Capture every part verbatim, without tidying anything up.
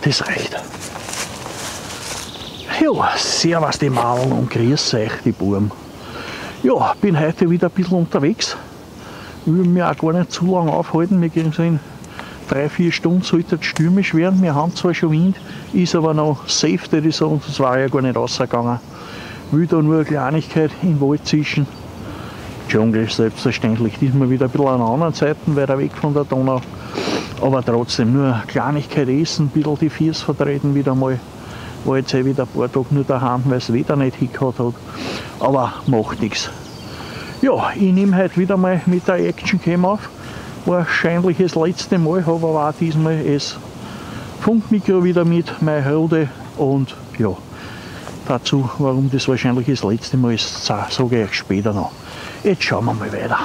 das reicht. Ja, servus die Malen und grüß euch die Buben. Ja, bin heute wieder ein bisschen unterwegs. Ich will mich auch gar nicht zu lange aufhalten. Wir gehen so in drei, vier Stunden sollte es stürmisch werden. Wir haben zwar schon Wind, ist aber noch safe, das ist so, und es war ja gar nicht rausgegangen. Ich will da nur eine Kleinigkeit im Wald zischen. Dschungel selbstverständlich, diesmal wieder ein bisschen an anderen Seiten, weiter weg von der Donau. Aber trotzdem nur eine Kleinigkeit essen, ein bisschen die Füße vertreten wieder mal. War jetzt eh wieder ein paar Tage nur daheim, weil es Wetter nicht hingehauen hat. Aber macht nichts. Ja, ich nehme heute wieder mal mit der Actioncam auf. Wahrscheinlich das letzte Mal, habe aber auch diesmal das Funkmikro wieder mit, meine Rode. Und ja, dazu, warum das wahrscheinlich das letzte Mal ist, sage ich euch später noch. Jetzt schauen wir mal weiter.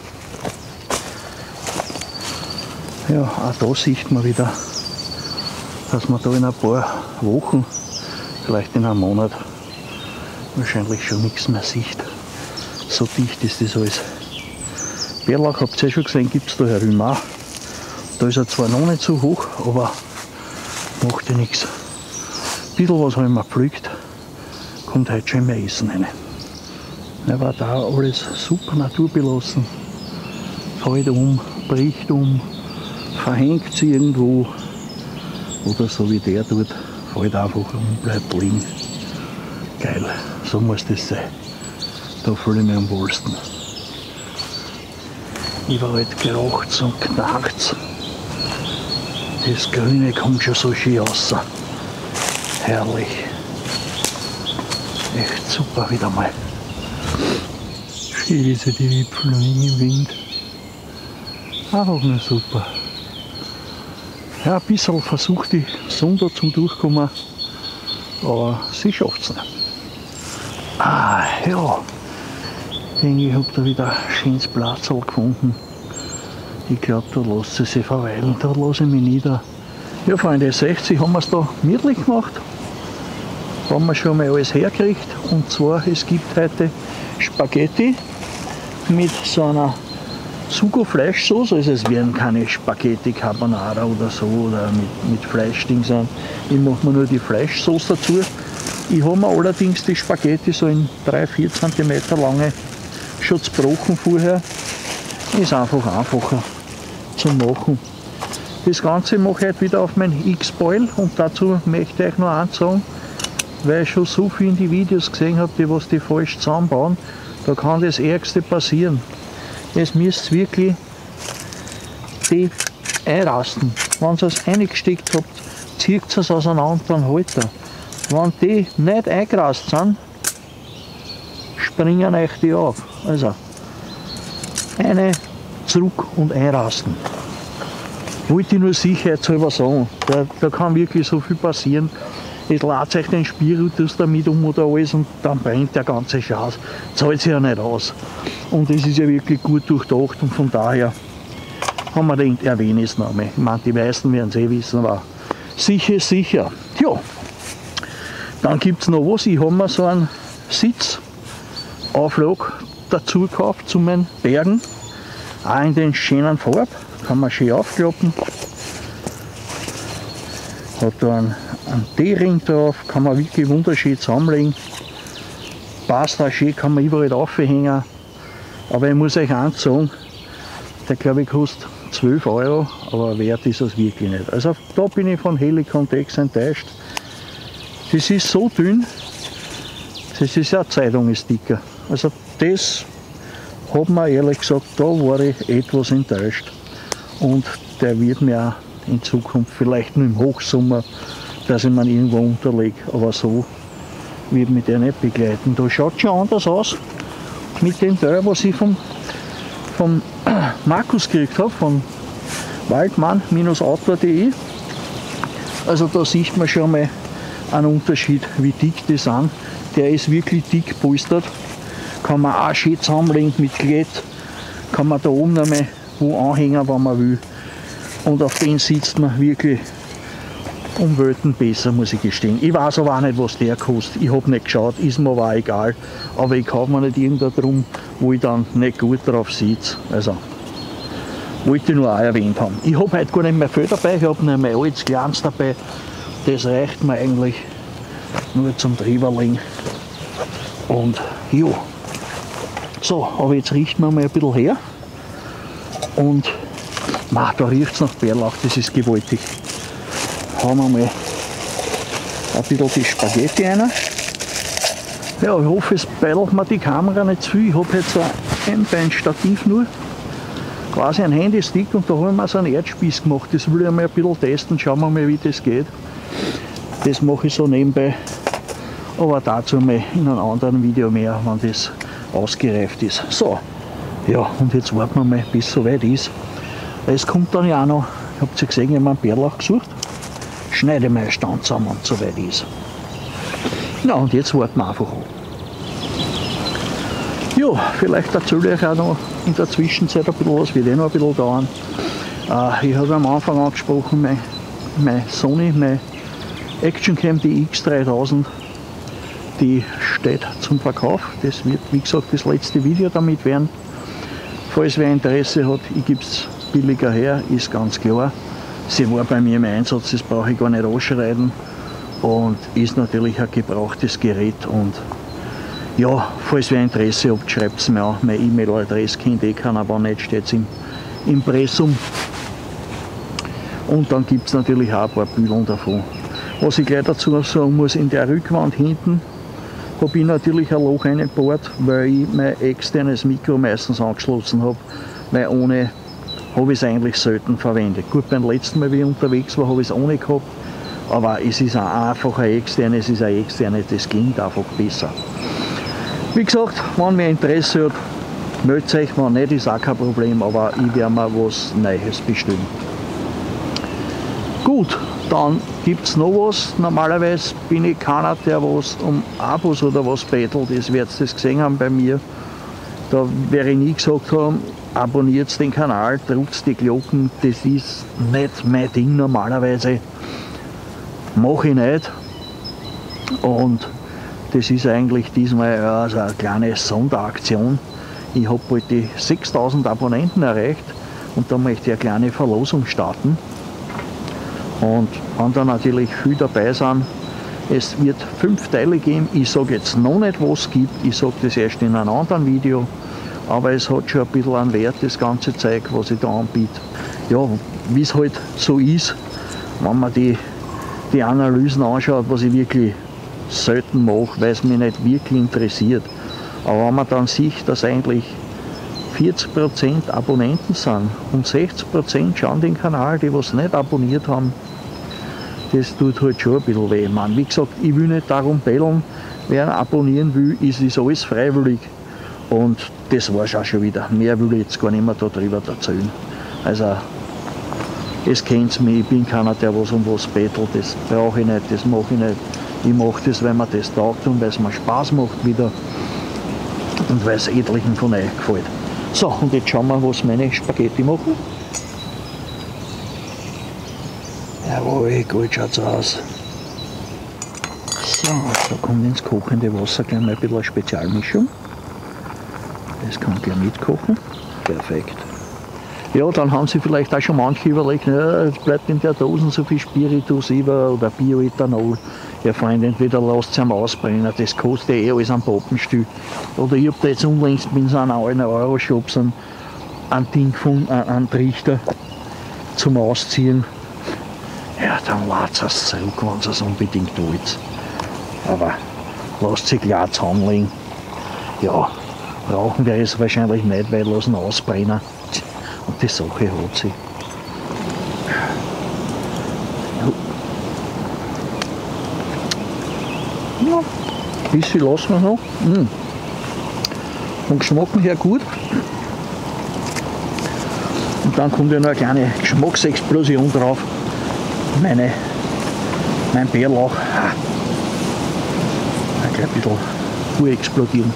Ja, auch da sieht man wieder, dass man da in ein paar Wochen, vielleicht in einem Monat, wahrscheinlich schon nichts mehr sieht. So dicht ist das alles. Bärlauch, habt ihr ja schon gesehen, gibt es da herüben auch. Da ist er zwar noch nicht so hoch, aber macht ja nichts. Ein bisschen was habe ich mir gepflückt, kommt heute schon mehr Essen rein. Ja, war da alles super naturbelassen. Fällt um, bricht um, verhängt sie irgendwo. Oder so wie der dort, fällt einfach um, bleibt liegen. Geil, so muss das sein. Da fühle ich mich am wohlsten. Überall kracht's und knarrt's. Das Grüne kommt schon so schön raus. Herrlich. Echt super wieder mal. Schön diese die Wipfel im Wind. Einfach nur super. Ja, ein bisschen versucht die Sonne da zum Durchkommen, aber sie schafft es nicht. Ah, ja. Ich denke, ich habe da wieder ein schönes Platz gefunden. Ich glaube, da lässt sie sich verweilen, da lasse ich mich nieder. Ja, Freunde, sechzig haben wir es da gemütlich gemacht. Haben wir schon mal alles hergekriegt. Und zwar, es gibt heute Spaghetti mit so einer Sugo-Fleischsoße. Also es werden keine Spaghetti Carbonara oder so oder mit, mit Fleischding, sondern ich mache mir nur die Fleischsoße dazu. Ich habe mir allerdings die Spaghetti so in drei bis vier Zentimeter lange schon gebrochen vorher. Ist einfach einfacher zu machen. Das Ganze mache ich heute wieder auf mein X-Boil und dazu möchte ich euch noch eins sagen, weil ich schon so viel in die Videos gesehen habe, die was die falsch zusammenbauen, da kann das Ärgste passieren. Jetzt müsst ihr wirklich die einrasten. Wenn ihr es eingesteckt habt, zieht es auseinander, dann halt er. Wenn die nicht eingerast sind, springen euch die auf. Also, eine zurück und einrasten. Wollte ich nur sicherheitshalber sagen, da, da kann wirklich so viel passieren. Es lädt euch den Spiritus damit um oder alles und dann brennt der ganze Schatz. Zahlt sich ja nicht aus. Und das ist ja wirklich gut durchdacht und von daher haben wir den erwähnt es noch einmal. Ich meine, die meisten werden es eh wissen, aber sicher ist sicher. Ja, dann gibt es noch was. Ich habe mir so einen Sitzauflag dazu gekauft zu meinen Bergen. Auch in den schönen Farben. Kann man schön aufklappen. Hat da einen, einen D-Ring drauf, kann man wirklich wunderschön zusammenlegen. Passt auch schön, kann man überall aufhängen. Aber ich muss euch eins sagen, der glaube ich kostet zwölf Euro, aber wert ist es wirklich nicht. Also da bin ich von Helicon Tex enttäuscht. Das ist so dünn, das ist ja Zeitungssticker. Also das hat mir ehrlich gesagt, da war ich etwas enttäuscht. Und der wird mir auch in Zukunft, vielleicht nur im Hochsommer, dass ich mir irgendwo unterlege. Aber so wird mich der nicht begleiten. Da schaut schon anders aus mit dem Teil, was ich vom, vom Markus gekriegt habe, von waldmann Autor punkt de. Also da sieht man schon mal einen Unterschied, wie dick die sind. Der ist wirklich dick polstert. Kann man auch schön zusammenlegen mit Klett. Kann man da oben noch mal wo anhängen, wenn man will. Und auf den sitzt man wirklich um Welten besser, muss ich gestehen. Ich weiß aber auch nicht, was der kostet. Ich habe nicht geschaut, ist mir aber auch egal. Aber ich kaufe mir nicht irgendwo drum, wo ich dann nicht gut drauf sitze. Also, wollte ich nur auch erwähnt haben. Ich habe heute gar nicht mehr viel dabei, ich habe nur mein altes Glanz dabei. das reicht mir eigentlich nur zum Drüberlegen. Und ja, so, aber jetzt richten wir mal ein bisschen her. Und ma, da riecht es nach Bärlauch, das ist gewaltig. Hauen wir mal ein bisschen die Spaghetti rein. Ja, ich hoffe, es beidelt mir die Kamera nicht zu viel. Ich habe jetzt ein Einbeinstativ nur, quasi ein Handystick, und da haben wir so einen Erdspieß gemacht. Das will ich mal ein bisschen testen, schauen wir mal, wie das geht. Das mache ich so nebenbei, aber dazu mal in einem anderen Video mehr, wenn das ausgereift ist. So, ja, und jetzt warten wir mal, bis es soweit ist. Es kommt dann ja auch noch, habt ihr gesehen, ich habe einen Bärlauch gesucht. Schneide mal einen Stand zusammen, und soweit ist. Na, und jetzt warten wir einfach an. Ja, vielleicht erzähle ich euch auch noch in der Zwischenzeit ein bisschen was, wird eh noch ein bisschen dauern. Äh, ich habe am Anfang angesprochen, mein, mein Sony, mein Actioncam D X dreitausend, die steht zum Verkauf. Das wird, wie gesagt, das letzte Video damit werden. Falls wer Interesse hat, ich gebe es billiger her, ist ganz klar. Sie war bei mir im Einsatz, das brauche ich gar nicht anschreiben. Und ist natürlich ein gebrauchtes Gerät. Und ja, falls wer Interesse habt, schreibt es mir an. Meine E-Mail-Adresse kennt eh keiner, aber nicht steht es im Impressum. Und dann gibt es natürlich auch ein paar Bilder davon. Was ich gleich dazu sagen muss, in der Rückwand hinten habe ich natürlich ein Loch reingebohrt, weil ich mein externes Mikro meistens angeschlossen habe, weil ohne habe ich es eigentlich selten verwendet. Gut, beim letzten Mal, wie ich unterwegs war, habe ich es ohne gehabt, aber es ist auch einfach ein externes, es ist ein externes, das ging einfach besser. Wie gesagt, wenn wer Interesse hat, meldet euch, wenn nicht, ist auch kein Problem, aber ich werde mir was Neues bestellen. Gut, dann gibt es noch was. Normalerweise bin ich keiner, der was um Abos oder was bettelt, das werdet ihr das gesehen haben bei mir. Da werde ich nie gesagt haben, abonniert den Kanal, drückt die Glocken, das ist nicht mein Ding normalerweise. Mache ich nicht. Und das ist eigentlich diesmal also eine kleine Sonderaktion. Ich habe bald die sechstausend Abonnenten erreicht und da möchte ich eine kleine Verlosung starten. Und wenn da natürlich viel dabei sind, es wird fünf Teile geben. Ich sage jetzt noch nicht, was es gibt, ich sage das erst in einem anderen Video. Aber es hat schon ein bisschen einen Wert, das ganze Zeug, was ich da anbiete. Ja, wie es halt so ist, wenn man die, die Analysen anschaut, was ich wirklich selten mache, weil es mich nicht wirklich interessiert. Aber wenn man dann sieht, dass eigentlich vierzig Prozent Abonnenten sind und sechzig Prozent schauen den Kanal, die was nicht abonniert haben, das tut halt schon ein bisschen weh. Man, wie gesagt, ich will nicht darum bellen, wer abonnieren will, ist es alles freiwillig. Und das war es auch schon wieder. Mehr will ich jetzt gar nicht mehr darüber erzählen. Also, es kennt mich, ich bin keiner, der was um was bettelt, das brauche ich nicht, das mache ich nicht. Ich mache das, weil mir das taugt und weil es mir Spaß macht wieder und weil es etlichen von euch gefällt. So, und jetzt schauen wir, was meine Spaghetti machen. Jawohl, gut schaut's aus. So, da kommt ins kochende Wasser gleich mal ein bisschen eine Spezialmischung. Das kann gleich mitkochen. Perfekt. Ja, dann haben sie vielleicht auch schon manche überlegt, ja, jetzt bleibt in der Dose so viel Spiritus über oder Bioethanol. Ja, Freunde, entweder lasst es einmal ausbrennen, das kostet eh alles am Pappenstück. Oder ich habe da jetzt unlängst in so einem alten Euro-Shop so ein Ding gefunden, einen Trichter zum Ausziehen. Ja, dann lasst es zurück, wenn es unbedingt tut. Aber lasst sich klar zusammenlegen. Ja, brauchen wir es wahrscheinlich nicht, weil lassen ausbrennen. Und die Sache hat sie. Ja, ein bisschen lassen wir noch. Mm. Vom Geschmack her gut. Und dann kommt ja noch eine kleine Geschmacksexplosion drauf. Meine, mein Bärlauch. Ah. Ein bisschen Uhr explodieren.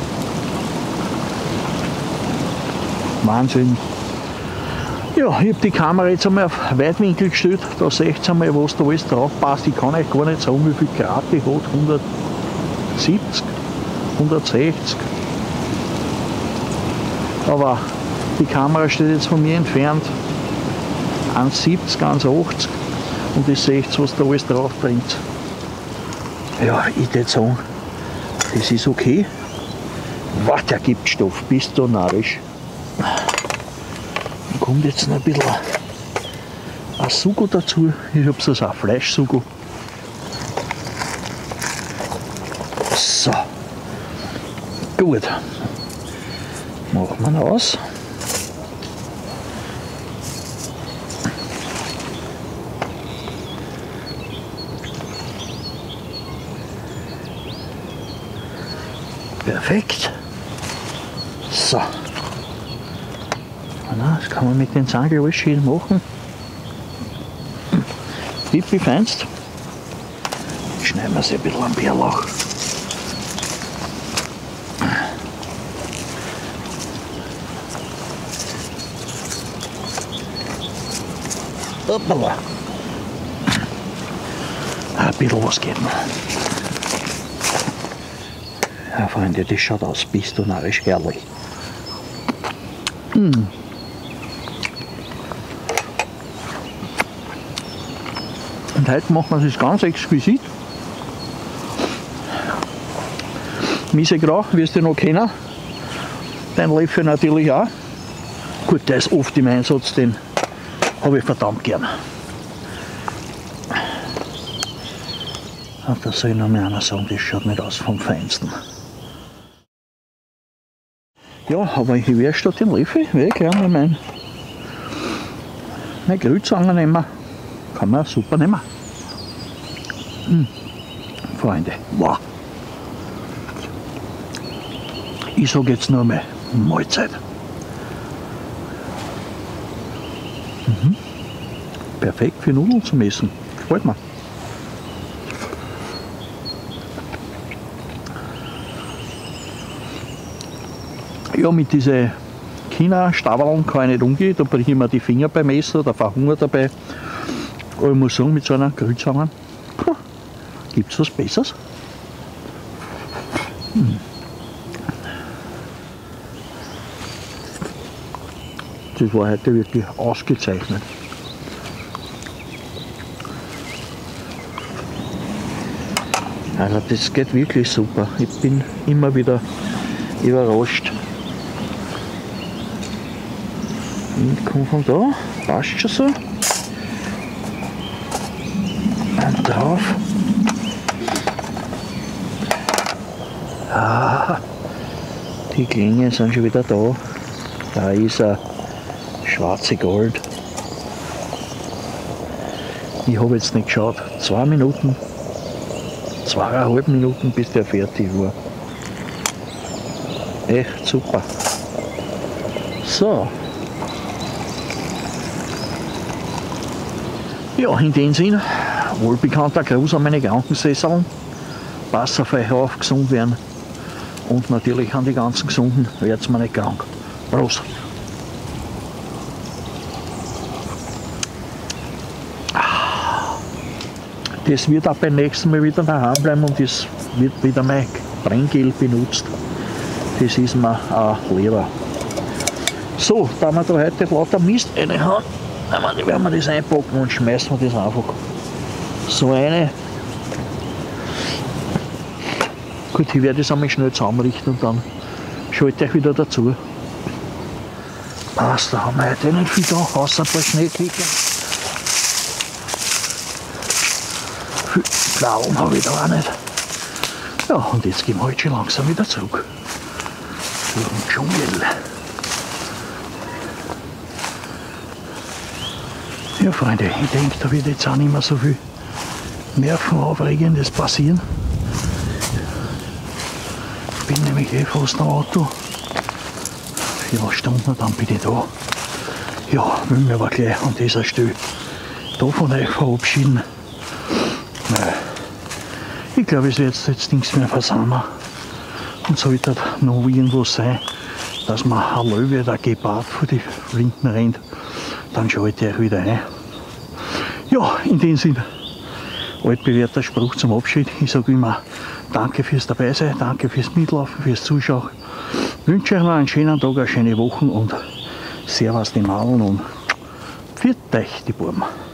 Wahnsinn. Ja, ich habe die Kamera jetzt einmal auf Weitwinkel gestellt, da seht ihr einmal, was da alles drauf passt. Ich kann euch gar nicht sagen, wie viel Grad die hat, hundertsiebzig, hundertsechzig. Aber die Kamera steht jetzt von mir entfernt, eins siebzig, eins achtzig. Und ihr seht, was da alles drauf bringt. Ja, ich würde sagen, das ist okay. Was, der gibt Stoff, bist du narrisch. Dann kommt jetzt noch ein bisschen ein Sugo dazu. Ich habe so ein Fleischsugo. So. Gut. Machen wir ihn aus. Perfekt. So. Das kann man mit den Zangen alles schön machen. Pipi feinst. Schneiden wir sie ein bisschen am Bärlauch. Hoppala. Ein bisschen was geht noch. Ja, Freunde, das schaut aus, bist du narrisch herrlich. Mm. Und heute machen wir es ganz exquisit. Misegrau, wirst du noch kennen. Den Löffel natürlich auch. Gut, der ist oft im Einsatz, den habe ich verdammt gern. Und da soll noch mal einer sagen, das schaut nicht aus vom Feinsten. Ja, aber ich werde statt den Löffel, werde ich gerne mein, meine Grillzange nehmen. Kann man super nehmen. Hm. Freunde, wow. Ich sage jetzt nur mal Mahlzeit. Mhm. Perfekt für Nudeln zum Essen. Gefällt mir. Ja, mit diesen China-Stabeln kann ich nicht umgehen, da breche ich mir die Finger beim Essen, da verhungert dabei. Aber ich muss sagen, mit so einer Grillzange gibt es was Besseres. Hm. Das war heute wirklich ausgezeichnet. Also das geht wirklich super. Ich bin immer wieder überrascht. Und komm von da, passt schon so. Und drauf. Ah, die Klingen sind schon wieder da. Da ist er. Schwarze Gold. Ich habe jetzt nicht geschaut. Zwei Minuten, zweieinhalb Minuten bis der fertig war. Echt super. So. Ja, in dem Sinn, wohlbekannter Gruß an meine Krankensesseln. Passt auf euch auf, gesund werden. Und natürlich an die ganzen Gesunden, werdet mir nicht krank. Prost! Das wird auch beim nächsten Mal wieder daheim bleiben und es wird wieder mein Brenngel benutzt. Das ist mir auch lieber. So, da wir da heute lauter Mist reinhauen, dann werden wir das einpacken und schmeißen wir das einfach so rein. Gut, ich werde das einmal schnell zusammenrichten und dann schalte ich wieder dazu. Passt, da haben wir heute nicht viel da, außer ein paar Schneeklicken. Pflaumen habe ich da auch nicht. Ja, und jetzt gehen wir halt schon langsam wieder zurück. Durch den Dschungel. Ja, Freunde, ich denke, da wird jetzt auch nicht mehr so viel Nervenaufregendes passieren. Ich bin nämlich eh fast am Auto. Vier Stunden, dann bin ich da. Ja, will mich aber gleich an dieser Stelle da von euch verabschieden. Ich glaube, es wird jetzt nichts mehr versammeln. Und sollte noch irgendwo sein, dass man ein Löwe oder ein Gepard vor die Flinten rennt, dann schalte ich euch wieder ein. Ja, in dem Sinne, altbewährter Spruch zum Abschied. Ich sage immer, danke fürs Dabeisein, danke fürs Mitlaufen, fürs Zuschauen. Ich wünsche euch noch einen schönen Tag, eine schöne Woche und Servus die Mauern und pfiat euch die Buben.